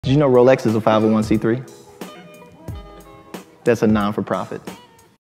Did you know Rolex is a 501c3? That's a non-for-profit.